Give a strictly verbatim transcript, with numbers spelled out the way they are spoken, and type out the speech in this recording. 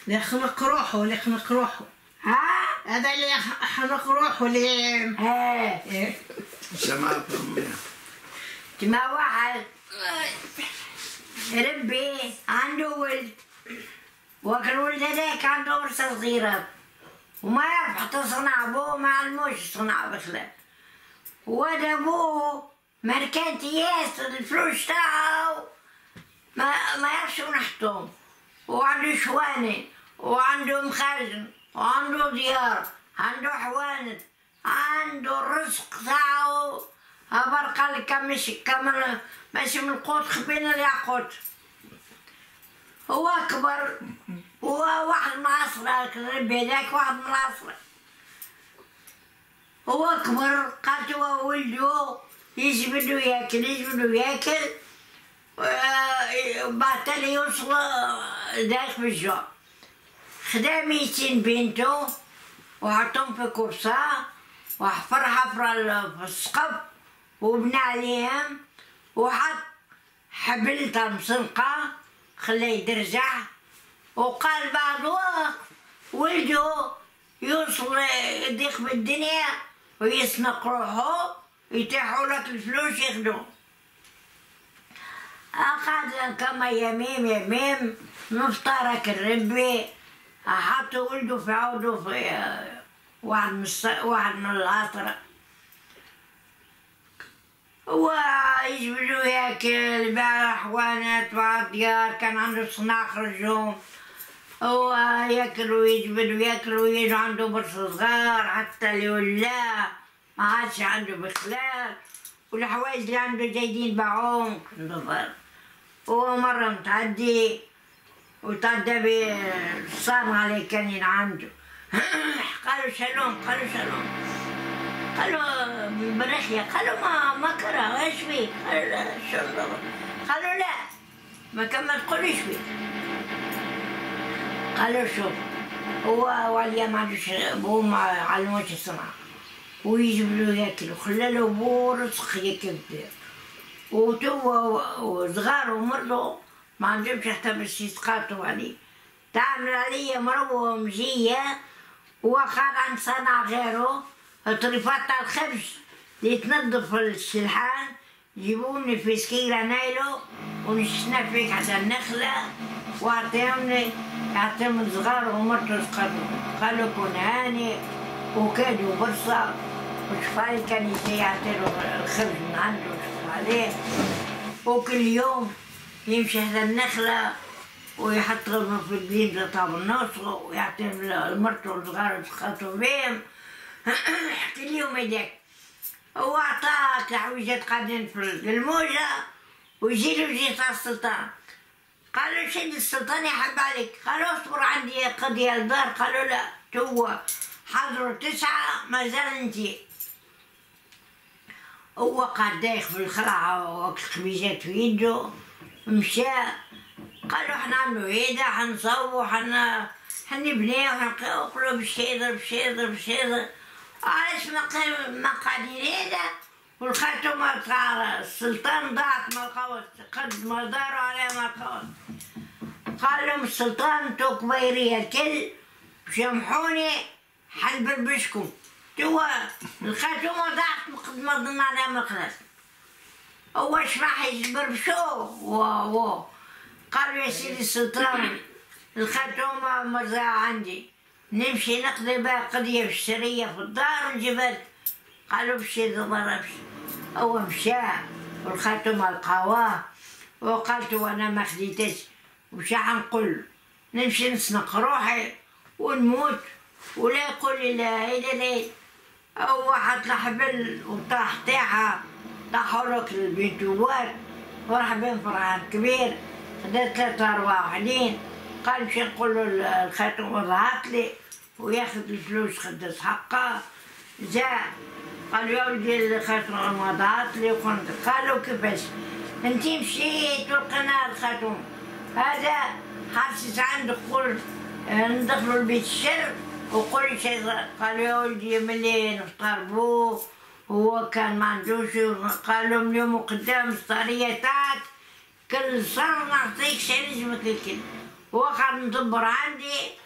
اللي يخنق روحه اللي يخنق روحه. ها؟ هذا اللي يخنق روحه اللي ايه إيه. سمعت أمي. ما واحد ربي عنده ولد، وكان ولد هذاك عنده ورثة صغيرة وما يعرف حتى صنع أبوه، ما علموش صنع بخلاف. وهذا أبوه ماركانتي ياسر الفلوس تاعو ما ما يعرفش وين يحطهم، وعنده شواني وعنده مخازن وعنده ديار، عنده حوانت، عنده الرزق تاعو برك قال ماشي كامل ماشي من القوت خبينا الياقوت. هو كبر هو واحد من العصرة ربي هذاك واحد من العصرة. هو كبر قالت هو ولده يجبدو ياكل يجبدو ياكل بعد تالي يوصل دايخ بالجوع. خدا ميتين بنتو وحطهم في كبسة وحفر حفرة في السقف وبنى عليهم وحط حبلتها مسنقة خلاه يدرجع، وقال بعد وقت ولده يوصل يضيق بالدنيا ويسنق روحه يتيحوا لك الفلوس ياخدو. أخذ كما يميم يميم مفترك الربي حط ولده في عوده في واحد من واحد من العطرة. هو يجبدو ياكل باع حوانات باع ديار، كان عنده صناع خرجهم. هو ياكل ويجبد وياكل ويجو عنده برص صغار حتى اللي ولا ما عادش عنده بخلاف، والحوايج اللي عنده جايدين باعوهم كنظر. هو مرة متعدي وتعدى بالصامغة اللي كان عنده قالوا شالوم قالوا شالوم قالوا بالبرخية، قالوا ما ما كره ايش فيه؟ قالوا لا شو الله، قالوا لا ما كان ما تقوليش فيه. قالوا شوف هو واليا ما عندوش ابوه ما علموش الصنعة ويجيب له ياكل وخلى له ابوه رزق ياكل بيه، وتوا صغار ومرضوا ما عندهمش حتى باش يسقطوا عليه. تعمل عليا مروه مجيه وقال عن صنع غيره طريفات تاع الخبز اللي تنظف الشلحان يجيبوني في سكيرة نايلو ونشنا فيك حتى النخلة واعطيهمني يعطيهم الصغار ومرته سقطوا. قالوا كون هاني وكادوا برصة وشفالي كان يجي يعطيله الخبز من عنده وشوف عليه، وكل يوم يمشي هذا النخلة ويحط لهم في البيم تاع النص ويعطيهم لمرته والصغار يسقطوا بهم. حكي اليوم هذاك هو عطاك الحويجات قاعدين في الموجة ويجيلو جي تاع السلطان. قالوا شد السلطان يحب عليك، قالوا اصبر عندي قضية الدار، قالوا لا توا حضروا تسعة مازال انتي. هو قاعد دايخ في الخلعة وقت الخبيزات في يده مشى. قالوا حنا نعملو هيدا حنصوبو حنا حنبنيو حنقولو باش يضرب باش يضرب باش يضرب. علاش ما قاعدين هيدا والخاتمة تاع السلطان ضاعت ما لقاوش، قد ما داروا عليها ما لقاوش. قال لهم السلطان انتو كبيرية الكل باش يمحوني حنبربشكم. توا الخاتمة ضاعت قد ما ظن عليها ما خلاص. هو اش راح يبربشوه واو. قالوا يا سيدي السلطان الخاتمة مرزاعة عندي نمشي نقضي بها قضية في الشرية في الدار ونجيبها لك. قالوا بشي ما مشي. هو مشى والخاتمة لقاواه وقالت وانا ما خديتش وش حنقول نمشي نسنق روحي ونموت ولا يقول لي لا هيدا لا. هو حط الحبل وطاح تاعها طاحوا لك البنتوات وراح بين فرحان كبير. خدا ثلاثة أرواح وحدين قال مشي نقول له الخاتم ضاعت لي وياخذ الفلوس خدس حقه. جاء قال يا ولدي الخاتم ما ضاعت لي وكنت. قالوا كيفاش انتي مشيت ولقينا الخاتم هذا حاسس عندك قول ندخلوا البيت الشر وقول شي. قالوا يا ولدي ملي نفطر بوه هو كان ما عندوش. قال لهم اليوم قدام الصارية تاعك كل صار نعطيك شي نجمك الكل هو قاعد مدبر عندي